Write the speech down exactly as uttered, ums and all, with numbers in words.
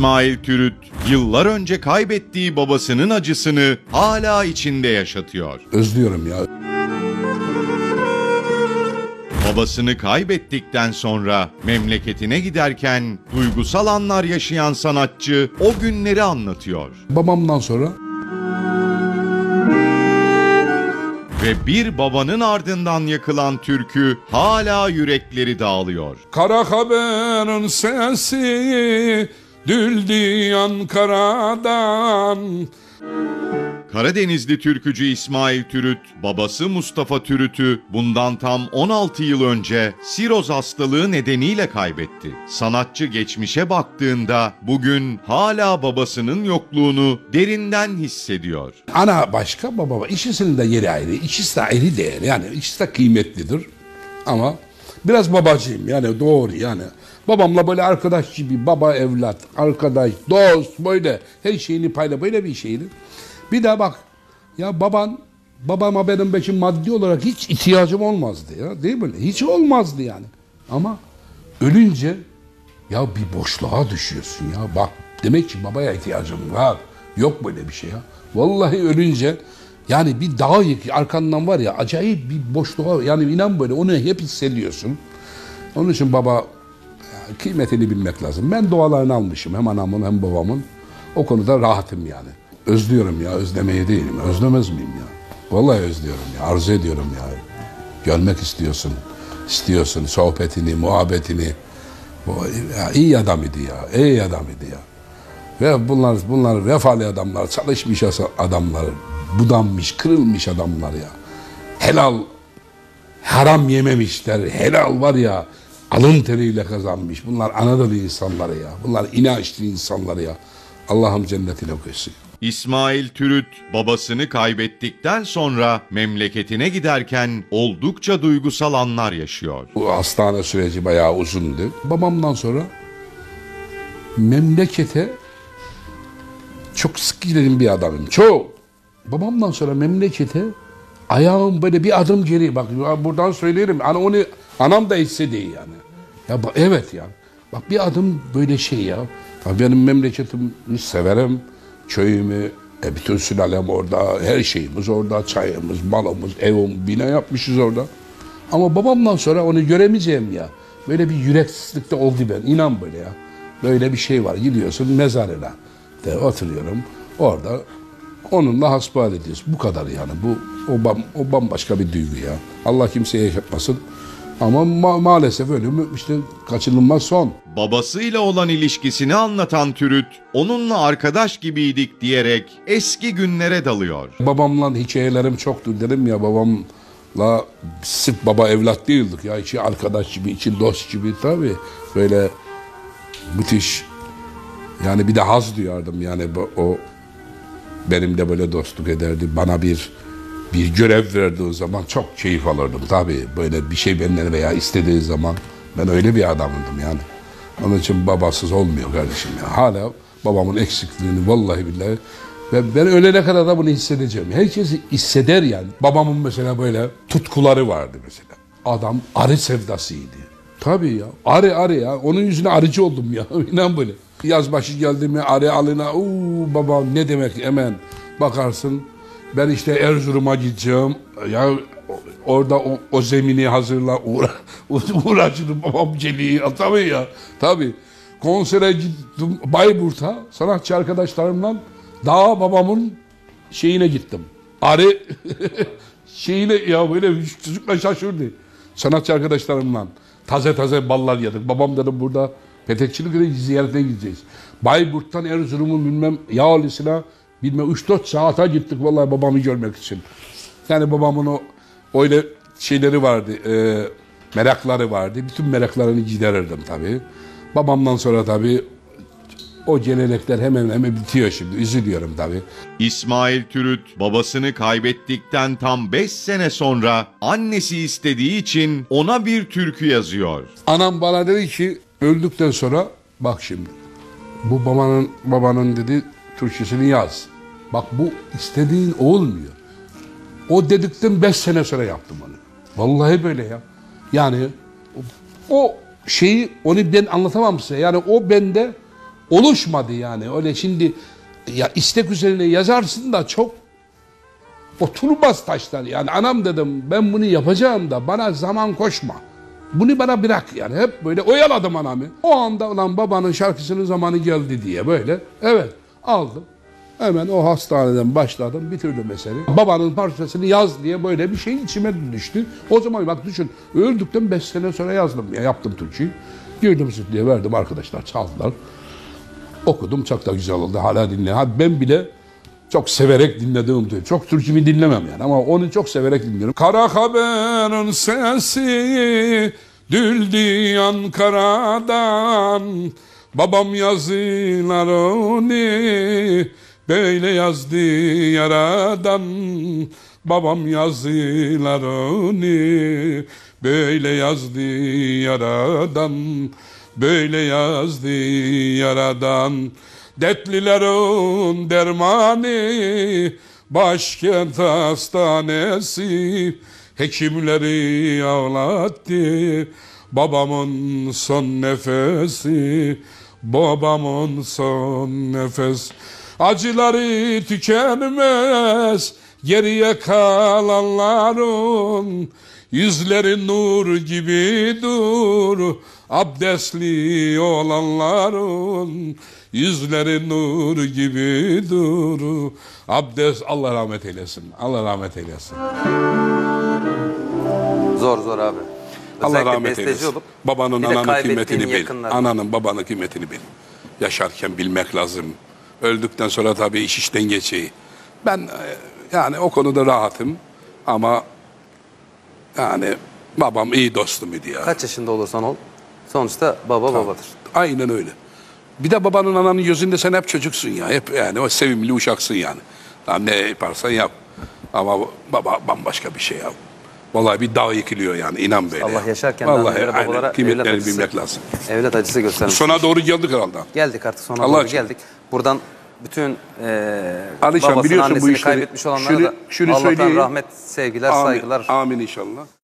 İsmail Türüt, yıllar önce kaybettiği babasının acısını hala içinde yaşatıyor. Özlüyorum ya. Babasını kaybettikten sonra memleketine giderken duygusal anlar yaşayan sanatçı o günleri anlatıyor. Babamdan sonra ve bir babanın ardından yakılan türkü hala yürekleri dağılıyor. Kara haberin sesi düldü Ankara'dan. Karadenizli türkücü İsmail Türüt, babası Mustafa Türüt'ü bundan tam on altı yıl önce siroz hastalığı nedeniyle kaybetti. Sanatçı geçmişe baktığında bugün hala babasının yokluğunu derinden hissediyor. Ana başka, baba başka. İkisinin de yeri ayrı. İkisi de ayrı değer. Yani ikisi de kıymetlidir. Ama biraz babacıyım yani, doğru yani. Babamla böyle arkadaş gibi, baba evlat, arkadaş, dost, böyle her şeyini payla, böyle bir şeydi. Bir de bak ya, baban babama benim belki maddi olarak hiç ihtiyacım olmazdı ya, değil mi? Hiç olmazdı yani. Ama ölünce ya bir boşluğa düşüyorsun ya. Bak demek ki babaya ihtiyacım var. Yok böyle bir şey ya. Vallahi ölünce yani bir dağ yık arkandan var ya, acayip bir boşluğa, yani inan böyle onu hep hissediyorsun. Onun için baba ya, kıymetini bilmek lazım. Ben dualarını almışım, hem anamın hem babamın. O konuda rahatım yani. Özlüyorum ya, özlemeye değilim. Özlemez miyim ya? Vallahi özlüyorum ya, arzu ediyorum ya. Görmek istiyorsun, istiyorsun sohbetini, muhabbetini. Ya, iyi adam idi ya, iyi adam idi ya. Ve bunlar, bunlar vefalı adamlar, çalışmış adamlar, budanmış, kırılmış adamlar ya. Helal, haram yememişler, helal var ya, alın teriyle kazanmış. Bunlar Anadolu insanları ya, bunlar inançlı insanları ya. Allah'ım cennetine koysun. İsmail Türüt, babasını kaybettikten sonra memleketine giderken oldukça duygusal anlar yaşıyor. Bu hastane süreci bayağı uzundu. Babamdan sonra memlekete çok sık gidelim bir adamım. Çok. Babamdan sonra memlekete ayağım böyle bir adım geri. Bak buradan söylerim. Ana onu anam da hissediyor yani. Ya evet ya. Bak bir adım böyle şey ya. Benim memleketimi severim. Köyümü, e, bütün sülalem orada, her şeyimiz orada, çayımız, malımız, evim, bina yapmışız orada. Ama babamdan sonra onu göremeyeceğim ya. Böyle bir yüreksizlik de oldu ben, inan böyle ya. Böyle bir şey var, gidiyorsun mezarına de oturuyorum, orada onunla hasbihal ediyoruz. Bu kadar yani, bu o, bam, o bambaşka bir duygu ya. Allah kimseye yaşatmasın. Ama ma maalesef ölümü işte kaçınılmaz son. Babasıyla olan ilişkisini anlatan Türüt, onunla arkadaş gibiydik diyerek eski günlere dalıyor. Babamla hikayelerim çoktur dedim ya, babamla sırf baba evlat değildik ya, içi arkadaş gibi, içi dost gibi, tabii böyle müthiş. Yani bir de haz duyardım yani, o benimle böyle dostluk ederdi, bana bir bir görev verdiği zaman çok keyif alırdım tabii, böyle bir şey benden veya istediği zaman. Ben öyle bir adamdım yani. Onun için babasız olmuyor kardeşim ya. Hala babamın eksikliğini vallahi billahi, ve ben ölene kadar da bunu hissedeceğim. Herkes hisseder yani. Babamın mesela böyle tutkuları vardı mesela. Adam arı sevdasıydı. Tabii ya. Arı arı ya. Onun yüzüne arıcı oldum ya. İnan böyle. Yaz başı geldi mi arı alına. Uuu babam ne demek, hemen bakarsın. Ben işte Erzurum'a gideceğim. Ya orada o, o zemini hazırla, uğra, uğraşırım babam geliyor. Tabii ya, tabii. Konsere gittim Bayburt'a, sanatçı arkadaşlarımla daha babamın şeyine gittim. Arı şeyine ya, böyle çocukla şaşırdı. Sanatçı arkadaşlarımla taze taze ballar yedik. Babam dedim burada petekçilik ziyaretine gideceğiz. Bayburt'tan Erzurum'un bilmem Yağlısı'na bilmem üç dört saate gittik vallahi babamı görmek için. Yani babamın o öyle şeyleri vardı, e, merakları vardı. Bütün meraklarını giderirdim tabii. Babamdan sonra tabii o gelenekler hemen hemen bitiyor şimdi. Üzülüyorum tabii. İsmail Türüt babasını kaybettikten tam beş sene sonra annesi istediği için ona bir türkü yazıyor. Anam bana dedi ki öldükten sonra bak şimdi bu babanın babanın dedi türküsünü yaz. Bak bu istediğin olmuyor. O dedikten beş sene sonra yaptım onu. Vallahi böyle ya. Yani o, o şeyi onu ben anlatamam size. Yani o bende oluşmadı yani. Öyle şimdi ya istek üzerine yazarsın da çok oturmaz taşlar. Yani anam dedim ben bunu yapacağım da bana zaman koşma. Bunu bana bırak yani. Hep böyle oyaladım anamı. O anda ulan babanın şarkısının zamanı geldi diye böyle. Evet aldım. Hemen o hastaneden başladım, bitirdim eseri. Babanın parçasını yaz diye böyle bir şey içime düştü. O zaman bak düşün, öldükten beş sene sonra yazdım ya, yaptım Türkçeyi. Girdim stüdyoya verdim, arkadaşlar çaldılar. Okudum, çok da güzel oldu, hala dinliyorum. Hadi ben bile çok severek dinlediğim diyor. Çok Türkçeyi dinlemem yani ama onu çok severek dinliyorum. Kara haberin sesi düldü Ankara'dan, babam yazılarını böyle yazdı yaradan, babam yazılarını böyle yazdı yaradan, böyle yazdı yaradan. Dertlilerin dermanı başkent hastanesi, hekimleri ağlattı babamın son nefesi, babamın son nefes. Acıları tükenmez geriye kalanların, yüzleri nur gibi dur abdestli olanların, yüzleri nur gibi dur abdest. Allah rahmet eylesin, Allah rahmet eylesin. Zor zor abi. Allah Özellikle rahmet eylesin. Olup, babanın ananın kıymetini bil. Yakınlarına. Ananın babanın kıymetini bil. Yaşarken bilmek lazım. Öldükten sonra tabii iş işten geçiyor. Ben yani o konuda rahatım ama yani babam iyi dostum idi ya. Kaç yaşında olursan ol, sonuçta baba tabii, babadır. Aynen öyle. Bir de babanın ananın gözünde sen hep çocuksun ya. Hep yani o sevimli uşaksın yani. Tamam, ne yaparsan yap. Ama baba bambaşka bir şey ya. Vallahi bir dağ yıkılıyor yani, inan böyle. Allah ya. Yaşarken vallahi annelere, babalara kıymetlerini bilmek lazım. Evlat acısı göstermiş. Sona doğru geldik herhalde. Geldik artık, sona Allah doğru için. geldik. Buradan bütün e, Alişan, babasını, biliyorsun bu annesini işleri. kaybetmiş olanlara Şunu, da şunu Allah'tan söyleyeyim. rahmet, sevgiler, Amin, saygılar. amin inşallah.